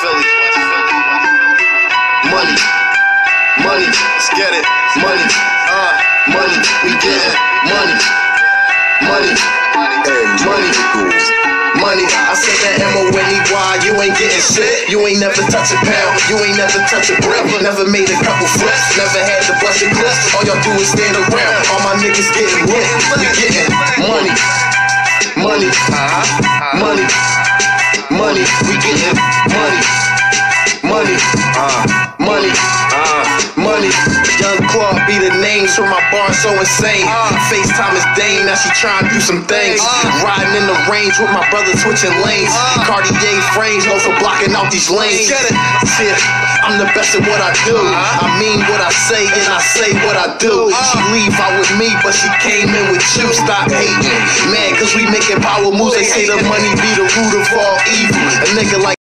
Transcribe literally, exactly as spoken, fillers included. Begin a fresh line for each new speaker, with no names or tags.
Philly. Money, money, let's get it. Money, uh, money, we get it. Money, money, money, money. I said that M O N E Y, you ain't getting shit. You ain't never touch a pound, you ain't never touch a brick. Never made a couple flips, never had to bust a clip. All y'all do is stand around, all my niggas getting hit. We getting money, money, money, money. We getting money, money, money, money. Young Claude be the names for my bar so insane. FaceTime is Dame, now she trying to do some things. Riding in the range with my brother switching lanes. Cartier frames, no for blocking out these lanes. Shit, I'm the best at what I do. I mean what I say and I say what I do. She leave out with me, but she came in with you. Stop hating, man, cause we making power moves. They say the money be the root of all evil. A nigga like